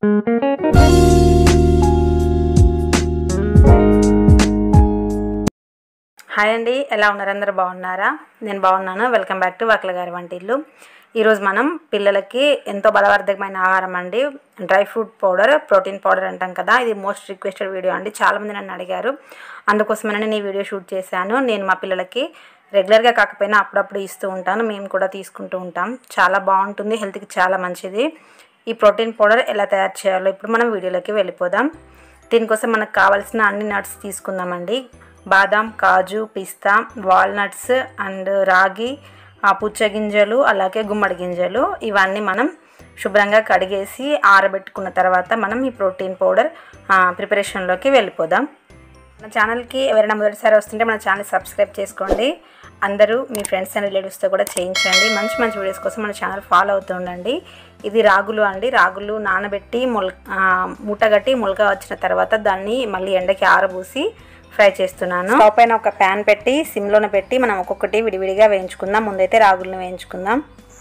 Hi అండి, ఎలా ఉన్నారు? అందరూ బాగున్నారా? నేను బాగున్నాను. వెల్కమ్ బ్యాక్ టు వక్ల గారి వంటిల్లు. ఈరోజు మనం పిల్లలకి ఎంతో బలవర్ధకమైన ఆహారం అండి, dry fruit powder, protein powder అంటాం కదా. ఇది మోస్ట్ రిక్వెస్టెడ్ వీడియో అండి. చాలామంది నన్ను అడిగారు, అందుకోసమే నేను ఈ వీడియో షూట్ చేశాను. నేను మా పిల్లలకి రెగ్యులర్గా కాకపోయినా అప్పుడప్పుడు ఇస్తూ ఉంటాను. మేము కూడా తీసుకుంటూ ఉంటాం. చాలా బాగుంటుంది, హెల్త్కి చాలా మంచిది. ఈ ప్రోటీన్ పౌడర్ ఎలా తయారు చేయాలో ఇప్పుడు మనం వీడియోలోకి వెళ్ళిపోదాం. దీనికోసం మనకు కావాల్సిన అన్ని నట్స్ తీసుకుందామండి. బాదాం, కాజు, పిస్తా, వాల్నట్స్ అండ్ రాగి, పుచ్చగింజలు, అలాగే గుమ్మడి గింజలు, ఇవన్నీ మనం శుభ్రంగా కడిగేసి ఆరబెట్టుకున్న తర్వాత మనం ఈ ప్రోటీన్ పౌడర్ ప్రిపరేషన్లోకి వెళ్ళిపోదాం. మన ఛానల్కి ఎవరైనా మొదటిసారి వస్తుంటే మన ఛానల్ సబ్స్క్రైబ్ చేసుకోండి. అందరూ మీ ఫ్రెండ్స్ అండ్ రిలేటివ్స్తో కూడా చేయించండి. మంచి మంచి వీడియోస్ కోసం మన ఛానల్ ఫాలో అవుతూ ఉండండి. ఇది రాగులు అండి. రాగులు నానబెట్టి మూటగట్టి మొలక వచ్చిన తర్వాత దాన్ని మళ్ళీ ఎండకి ఆరబూసి ఫ్రై చేస్తున్నాను. స్టవ్ పైన ఒక ప్యాన్ పెట్టి సిమ్లోనే పెట్టి మనం ఒక్కొక్కటి విడివిడిగా వేయించుకుందాం. ముందైతే రాగులను వేయించుకుందాం.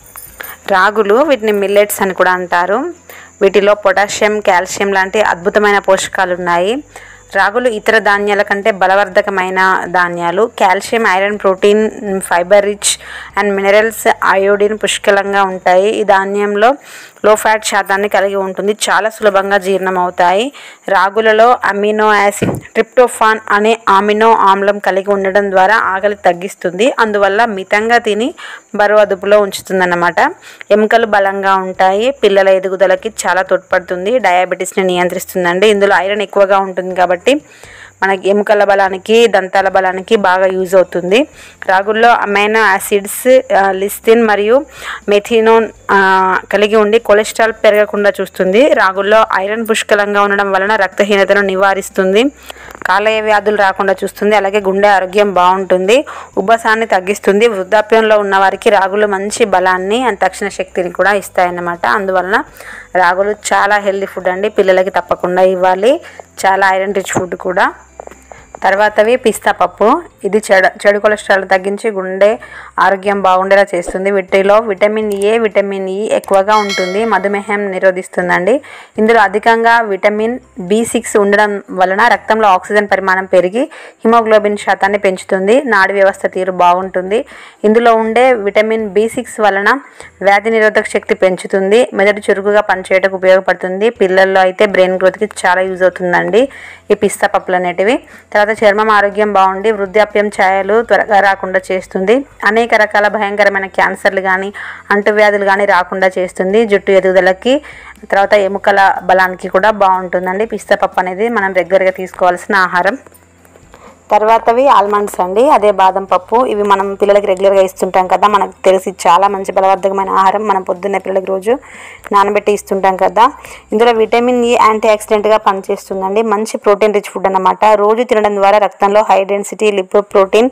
రాగులు, వీటిని మిల్లెట్స్ అని కూడా అంటారు. వీటిలో పొటాషియం, కాల్షియం లాంటి అద్భుతమైన పోషకాలు ఉన్నాయి. రాగులు ఇతర ధాన్యాల కంటే బలవర్ధకమైన ధాన్యాలు. Calcium, iron, protein, fibre rich and minerals, iodine పుష్కలంగా ఉంటాయి. ఈ ధాన్యంలో లో ఫ్యాట్ శాతాన్ని కలిగి ఉంటుంది. చాలా సులభంగా జీర్ణం అవుతాయి. రాగులలో అమినో యాసిడ్ ట్రిప్టోఫాన్ అనే అమినో ఆమ్లం కలిగి ఉండడం ద్వారా ఆకలి తగ్గిస్తుంది. అందువల్ల మితంగా తిని బరువు అదుపులో ఉంచుతుందన్నమాట. ఎముకలు బలంగా ఉంటాయి. పిల్లల ఎదుగుదలకి చాలా తోడ్పడుతుంది. డయాబెటీస్ని నియంత్రిస్తుందండి. ఇందులో ఐరన్ ఎక్కువగా ఉంటుంది కాబట్టి మనకి ఎముకల బలానికి, దంతాల బలానికి బాగా యూజ్ అవుతుంది. రాగుల్లో అమైనో యాసిడ్స్, లిస్థిన్ మరియు మెథినోన్ కలిగి ఉండి కొలెస్ట్రాల్ పెరగకుండా చూస్తుంది. రాగుల్లో ఐరన్ పుష్కలంగా ఉండడం వలన రక్తహీనతను నివారిస్తుంది. కాలేయ వ్యాధులు రాకుండా చూస్తుంది. అలాగే గుండె ఆరోగ్యం బాగుంటుంది. ఉబ్బసాన్ని తగ్గిస్తుంది. వృద్ధాప్యంలో ఉన్న వారికి రాగులు మంచి బలాన్ని అండ్ తక్షణ శక్తిని కూడా ఇస్తాయన్నమాట. అందువలన రాగులు చాలా హెల్దీ ఫుడ్ అండి. పిల్లలకి తప్పకుండా ఇవ్వాలి. చాలా ఐరన్ రిచ్ ఫుడ్ కూడా. తర్వాతవి పిస్తా పప్పు. ఇది చెడు కొలెస్ట్రాల్ తగ్గించి గుండె ఆరోగ్యం బాగుండేలా చేస్తుంది. వీటిలో విటమిన్ ఏ, విటమిన్ ఈ ఎక్కువగా ఉంటుంది. మధుమేహం నిరోధిస్తుందండి. ఇందులో అధికంగా విటమిన్ B6 ఉండడం వలన రక్తంలో ఆక్సిజన్ పరిమాణం పెరిగి హిమోగ్లోబిన్ శాతాన్ని పెంచుతుంది. నాడీ వ్యవస్థ తీరు బాగుంటుంది. ఇందులో ఉండే విటమిన్ B6 వలన వ్యాధి నిరోధక శక్తి పెంచుతుంది. మెదడు చురుకుగా పనిచేయడానికి ఉపయోగపడుతుంది. పిల్లల్లో అయితే బ్రెయిన్ గ్రోత్కి చాలా యూజ్ అవుతుందండి ఈ పిస్తా పప్పులు అనేటివి. తర్వాత చర్మం ఆరోగ్యం బాగుండి వృద్ధాప్యం ఛాయలు త్వరగా రాకుండా చేస్తుంది. అనేక రకాల భయంకరమైన క్యాన్సర్లు కానీ అంటువ్యాధులు కానీ రాకుండా చేస్తుంది. జుట్టు ఎదుగుదలకి, తర్వాత ఎముకల బలానికి కూడా బాగుంటుందండి. పిస్తా పప్పు అనేది మనం రెగ్యులర్గా తీసుకోవాల్సిన ఆహారం. తర్వాతవి ఆల్మండ్స్ అండి. అదే బాదం పప్పు. ఇవి మనం పిల్లలకి రెగ్యులర్గా ఇస్తుంటాం కదా. మనకు తెలిసి చాలా మంచి బలవర్ధకమైన ఆహారం. మనం పొద్దున్నే పిల్లలకి రోజు నానబెట్టి ఇస్తుంటాం కదా. ఇందులో విటమిన్ ఈ యాంటీ ఆక్సిడెంట్గా పనిచేస్తుందండి. మంచి ప్రోటీన్ రిచ్ ఫుడ్ అన్నమాట. రోజు తినడం ద్వారా రక్తంలో హై డెన్సిటీ లిపోప్రోటీన్,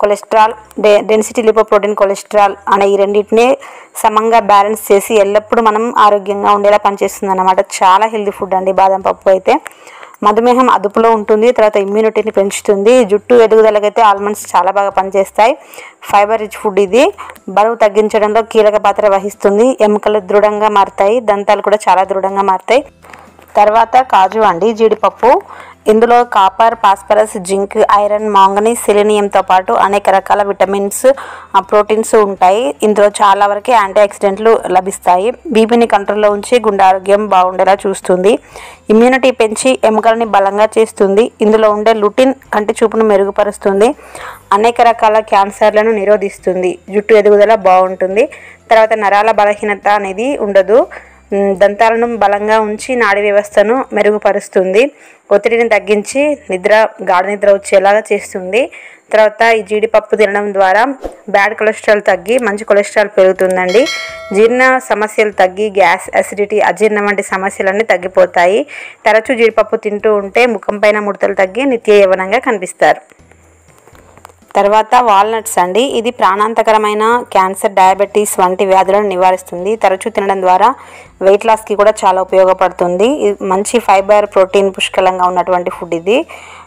కొలెస్ట్రాల్ అనే ఈ రెండింటిని సమంగా బ్యాలెన్స్ చేసి ఎల్లప్పుడూ మనం ఆరోగ్యంగా ఉండేలా పనిచేస్తుంది అన్నమాట. చాలా హెల్దీ ఫుడ్ అండి బాదం పప్పు అయితే. మధుమేహం అదుపులో ఉంటుంది. తర్వాత ఇమ్యూనిటీని పెంచుతుంది. జుట్టు ఎదుగుదలకైతే ఆల్మండ్స్ చాలా బాగా పనిచేస్తాయి. ఫైబర్ రిచ్ ఫుడ్ ఇది. బరువు తగ్గించడంలో కీలక పాత్ర వహిస్తుంది. ఎముకలు దృఢంగా మారుతాయి. దంతాలు కూడా చాలా దృఢంగా మారుతాయి. తర్వాత కాజు అండి, జీడిపప్పు. ఇందులో copper, phosphorus, zinc, iron, manganese, సెలీనియంతో పాటు అనేక రకాల విటమిన్స్, ప్రోటీన్స్ ఉంటాయి. ఇందులో చాలా వరకు యాంటీ ఆక్సిడెంట్లు లభిస్తాయి. బీపీని కంట్రోల్లో ఉంచి గుండె ఆరోగ్యం బాగుండేలా చూస్తుంది. ఇమ్యూనిటీ పెంచి ఎముకలని బలంగా చేస్తుంది. ఇందులో ఉండే లుటిన్ కంటి చూపును మెరుగుపరుస్తుంది. అనేక రకాల క్యాన్సర్లను నిరోధిస్తుంది. జుట్టు ఎదుగుదల బాగుంటుంది. తర్వాత నరాల బలహీనత అనేది ఉండదు. దంతాలను బలంగా ఉంచి నాడీ వ్యవస్థను మెరుగుపరుస్తుంది. ఒత్తిడిని తగ్గించి గాఢ నిద్ర వచ్చేలాగా చేస్తుంది. తర్వాత ఈ జీడిపప్పు తినడం ద్వారా బ్యాడ్ కొలెస్ట్రాల్ తగ్గి మంచి కొలెస్ట్రాల్ పెరుగుతుందండి. జీర్ణ సమస్యలు తగ్గి గ్యాస్, అసిడిటీ, అజీర్ణం వంటి సమస్యలన్నీ తగ్గిపోతాయి. తరచూ జీడిపప్పు తింటూ ఉంటే ముఖం పైన ముడతలు తగ్గి నిత్య యవ్వనంగా కనిపిస్తారు. తర్వాత వాల్నట్స్ అండి. ఇది ప్రాణాంతకరమైన క్యాన్సర్, డయాబెటీస్ వంటి వ్యాధులను నివారిస్తుంది. తరచూ తినడం ద్వారా వెయిట్ లాస్కి కూడా చాలా ఉపయోగపడుతుంది. మంచి ఫైబర్, ప్రోటీన్ పుష్కలంగా ఉన్నటువంటి ఫుడ్ ఇది.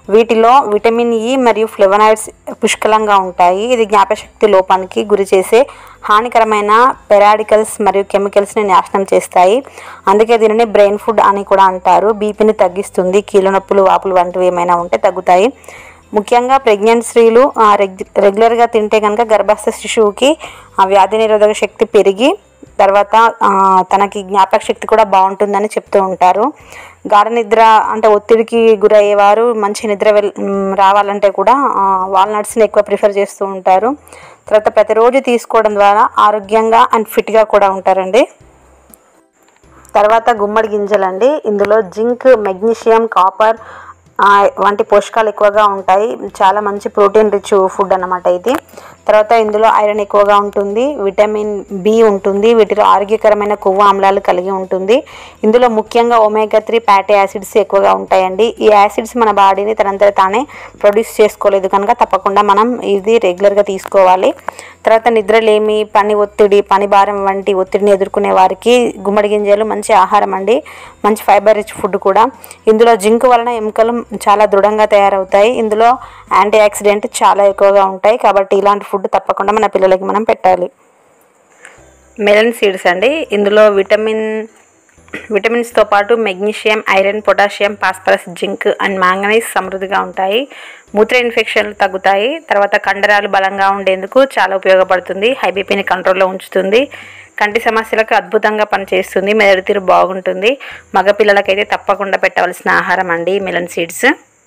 వీటిలో విటమిన్ ఇ మరియు ఫ్లేవనాయిడ్స్ పుష్కలంగా ఉంటాయి. ఇది జ్ఞాపకశక్తి లోపానికి గురి చేసే హానికరమైన పెరాడికల్స్ మరియు కెమికల్స్ని నాశనం చేస్తాయి. అందుకే దీనిని బ్రెయిన్ ఫుడ్ అని కూడా అంటారు. బీపీని తగ్గిస్తుంది, కీళ్ళ నొప్పులు, వాపులు వంటివి ఏమైనా ఉంటే తగ్గుతాయి. ముఖ్యంగా ప్రెగ్నెంట్ స్త్రీలు రెగ్యులర్గా తింటే కనుక గర్భస్థ శిశువుకి వ్యాధి నిరోధక శక్తి పెరిగి తర్వాత తనకి జ్ఞాపక శక్తి కూడా బాగుంటుందని చెప్తూ ఉంటారు. గాఢ నిద్ర అంటే ఒత్తిడికి గురయ్యేవారు మంచి నిద్ర రావాలంటే కూడా వాల్నట్స్ని ఎక్కువ ప్రిఫర్ చేస్తూ ఉంటారు. తర్వాత ప్రతిరోజు తీసుకోవడం ద్వారా ఆరోగ్యంగా అండ్ ఫిట్గా కూడా ఉంటారండి. తర్వాత గుమ్మడి గింజలండి. ఇందులో జింక్, మెగ్నీషియం, కాపర్ వంటి పోషకాలు ఎక్కువగా ఉంటాయి. చాలా మంచి ప్రోటీన్ రిచ్ ఫుడ్ అన్నమాట ఇది. తర్వాత ఇందులో ఐరన్ ఎక్కువగా ఉంటుంది, విటమిన్ బి ఉంటుంది, వీటిలో ఆరోగ్యకరమైన కొవ్వు ఆమ్లాలు కలిగి ఉంటుంది. ఇందులో ముఖ్యంగా ఒమేగా 3 ఫ్యాటీ యాసిడ్స్ ఎక్కువగా ఉంటాయండి. ఈ యాసిడ్స్ మన బాడీని తనంతట తానే ప్రొడ్యూస్ చేసుకోలేదు కనుక తప్పకుండా మనం ఇది రెగ్యులర్గా తీసుకోవాలి. తర్వాత నిద్రలేమి, పని ఒత్తిడి, పని భారం వంటి ఒత్తిడిని ఎదుర్కొనే వారికి గుమ్మడి గింజలు మంచి ఆహారం అండి. మంచి ఫైబర్ రిచ్ ఫుడ్ కూడా. ఇందులో జింక్ వలన ఎముకలు చాలా దృఢంగా తయారవుతాయి. ఇందులో యాంటీ ఆక్సిడెంట్ చాలా ఎక్కువగా ఉంటాయి. కాబట్టి ఇలాంటి ఫుడ్ తప్పకుండా మన పిల్లలకి మనం పెట్టాలి. మెలన్ సీడ్స్ అండి. ఇందులో విటమిన్స్తో పాటు magnesium, iron, potassium, phosphorus, zinc and manganese సమృద్ధిగా ఉంటాయి. మూత్ర ఇన్ఫెక్షన్లు తగ్గుతాయి. తర్వాత కండరాలు బలంగా ఉండేందుకు చాలా ఉపయోగపడుతుంది. హై బీపీని కంట్రోల్లో ఉంచుతుంది. కంటి సమస్యలకు అద్భుతంగా పనిచేస్తుంది. మెదడు తీరు బాగుంటుంది. మగపిల్లలకైతే తప్పకుండా పెట్టవలసిన ఆహారం అండి మెలన్ సీడ్స్.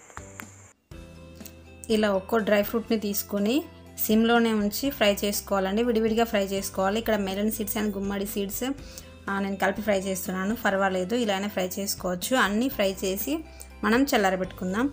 ఇలా ఒక్కో డ్రై ఫ్రూట్ని తీసుకొని సిమ్లోనే ఉంచి ఫ్రై చేసుకోవాలండి. విడివిడిగా ఫ్రై చేసుకోవాలి. ఇక్కడ మెలన్ సీడ్స్ అండ్ గుమ్మడి సీడ్స్ నేను కలిపి ఫ్రై చేస్తున్నాను. పర్వాలేదు, ఇలానే ఫ్రై చేసుకోవచ్చు. అన్నీ ఫ్రై చేసి మనం చల్లారబెట్టుకుందాం.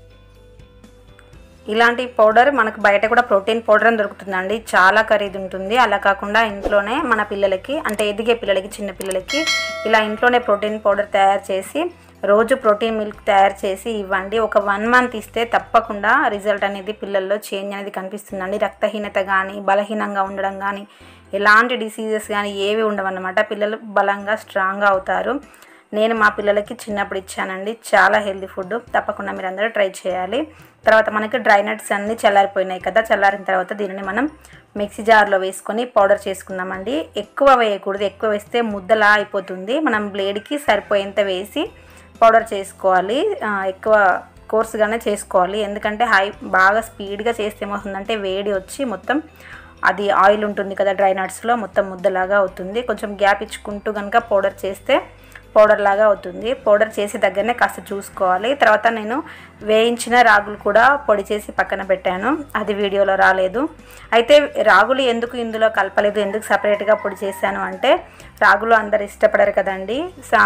ఇలాంటి పౌడర్ మనకు బయట కూడా ప్రోటీన్ పౌడర్ అని దొరుకుతుందండి. చాలా ఖరీదు ఉంటుంది. అలా కాకుండా ఇంట్లోనే మన పిల్లలకి అంటే ఎదిగే పిల్లలకి, చిన్న పిల్లలకి ఇలా ఇంట్లోనే ప్రోటీన్ పౌడర్ తయారు చేసి రోజు ప్రోటీన్ మిల్క్ తయారు చేసి ఇవ్వండి. ఒక 1 మంత్ ఇస్తే తప్పకుండా రిజల్ట్ అనేది పిల్లల్లో చేంజ్ అనేది కనిపిస్తుందండి. రక్తహీనత కానీ, బలహీనంగా ఉండడం కానీ, ఎలాంటి డిసీజెస్ కానీ ఏవి ఉండవన్నమాట. పిల్లలు బలంగా స్ట్రాంగ్గా అవుతారు. నేను మా పిల్లలకి చిన్నప్పుడు ఇచ్చానండి. చాలా హెల్తీ ఫుడ్. తప్పకుండా మీరు అందరూ ట్రై చేయాలి. తర్వాత మనకి డ్రై నట్స్ అన్నీ చల్లారిపోయినాయి కదా. చల్లారిన తర్వాత దీనిని మనం మిక్సీ జార్లో వేసుకొని పౌడర్ చేసుకుందామండి. ఎక్కువ వేయకూడదు. ఎక్కువ వేస్తే ముద్దలా అయిపోతుంది. మనం బ్లేడ్కి సరిపోయేంత వేసి పౌడర్ చేసుకోవాలి. ఎక్కువ కోర్సుగానే చేసుకోవాలి. ఎందుకంటే బాగా స్పీడ్గా చేస్తే ఏమవుతుందంటే వేడి వచ్చి మొత్తం అది ఆయిల్ ఉంటుంది కదా డ్రై నట్స్లో, మొత్తం ముద్దలాగా అవుతుంది. కొంచెం గ్యాప్ ఇచ్చుకుంటూ కనుక పౌడర్ చేస్తే పౌడర్ లాగా అవుతుంది. పౌడర్ చేసే దగ్గరనే కాస్త చూసుకోవాలి. తర్వాత నేను వేయించిన రాగులు కూడా పొడి చేసి పక్కన పెట్టాను. అది వీడియోలో రాలేదు. అయితే రాగులు ఎందుకు ఇందులో కలపలేదు, ఎందుకు సపరేట్గా పొడి చేశాను అంటే రాగులు అందరు ఇష్టపడరు కదండి.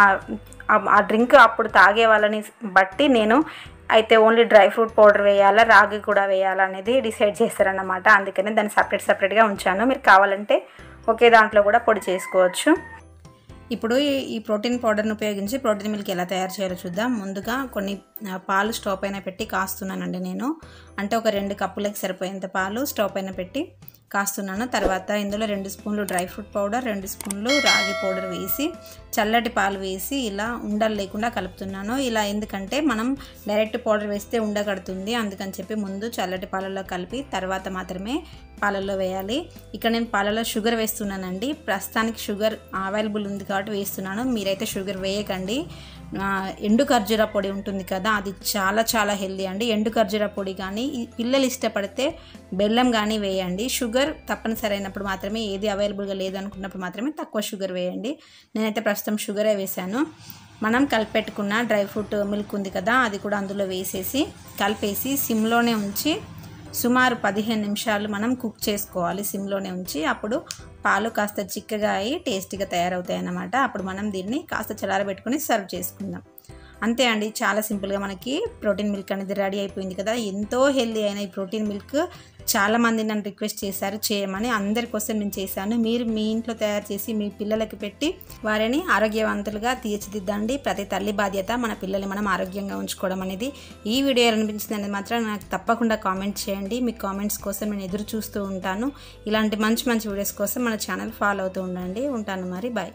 ఆ డ్రింక్ అప్పుడు తాగే వాళ్ళని బట్టి నేను అయితే ఓన్లీ డ్రై ఫ్రూట్ పౌడర్ వేయాలా, రాగి కూడా వేయాలా అనేది డిసైడ్ చేస్తారన్నమాట. అందుకని దాన్ని సపరేట్గా ఉంచాను. మీరు కావాలంటే ఒకే దాంట్లో కూడా పొడి చేసుకోవచ్చు. ఇప్పుడు ఈ ప్రోటీన్ పౌడర్ని ఉపయోగించి ప్రోటీన్ మిల్క్ ఎలా తయారు చేయాలో చూద్దాం. ముందుగా కొన్ని పాలు స్టవ్ పైన పెట్టి కాస్తున్నానండి నేను. అంటే ఒక 2 కప్పులకి సరిపోయేంత పాలు స్టవ్ పైన పెట్టి కాస్తున్నాను. తర్వాత ఇందులో 2 స్పూన్లు డ్రై ఫ్రూట్ పౌడర్, 2 స్పూన్లు రాగి పౌడర్ వేసి చల్లటి పాలు వేసి ఇలా ఉండలు లేకుండా కలుపుతున్నాను. ఇలా ఎందుకంటే మనం డైరెక్ట్ పౌడర్ వేస్తే ఉండకడుతుంది. అందుకని చెప్పి ముందు చల్లటి పాలలో కలిపి తర్వాత మాత్రమే పాలల్లో వేయాలి. ఇక్కడ నేను పాలలో షుగర్ వేస్తున్నానండి. ప్రస్తుతానికి షుగర్ అవైలబుల్ ఉంది కాబట్టి వేస్తున్నాను. మీరైతే షుగర్ వేయకండి. ఎండు ఖర్జూర పొడి ఉంటుంది కదా, అది చాలా చాలా హెల్దీ అండి. ఎండు ఖర్జూర పొడి కానీ పిల్లలు ఇష్టపడితే బెల్లం కానీ వేయండి. షుగర్ తప్పనిసరి అయినప్పుడు మాత్రమే, ఏది అవైలబుల్గా లేదు అనుకున్నప్పుడు మాత్రమే తక్కువ షుగర్ వేయండి. నేనైతే ప్రస్తుతం షుగరే వేశాను. మనం కలిపెట్టుకున్న డ్రై ఫ్రూట్ మిల్క్ ఉంది కదా, అది కూడా అందులో వేసేసి కలిపేసి సిమ్లోనే ఉంచి సుమారు 15 నిమిషాలు మనం కుక్ చేసుకోవాలి సిమ్లోనే ఉంచి. అప్పుడు పాలు కాస్త చిక్కగా అయ్యి టేస్టీగా తయారవుతాయి అన్నమాట. అప్పుడు మనం దీన్ని కాస్త చల్లారబెట్టుకొని సర్వ్ చేసుకుందాం. అంతే అండి, చాలా సింపుల్గా మనకి ప్రోటీన్ మిల్క్ అనేది రెడీ అయిపోయింది కదా. ఎంతో హెల్దీ అయిన ఈ ప్రోటీన్ మిల్క్ చాలామంది నన్ను రిక్వెస్ట్ చేశారు చేయమని. అందరి కోసం నేను చేశాను. మీరు మీ ఇంట్లో తయారు చేసి మీ పిల్లలకి పెట్టి వారిని ఆరోగ్యవంతులుగా తీర్చిదిద్దండి. ప్రతి తల్లి బాధ్యత మన పిల్లల్ని మనం ఆరోగ్యంగా ఉంచుకోవడం అనేది. ఈ వీడియో అనిపించింది అనేది మాత్రం నాకు తప్పకుండా కామెంట్ చేయండి. మీ కామెంట్స్ కోసం నేను ఎదురు చూస్తూ ఉంటాను. ఇలాంటి మంచి మంచి వీడియోస్ కోసం మన ఛానల్ ఫాలో అవుతూ ఉండండి. ఉంటాను మరి, బాయ్.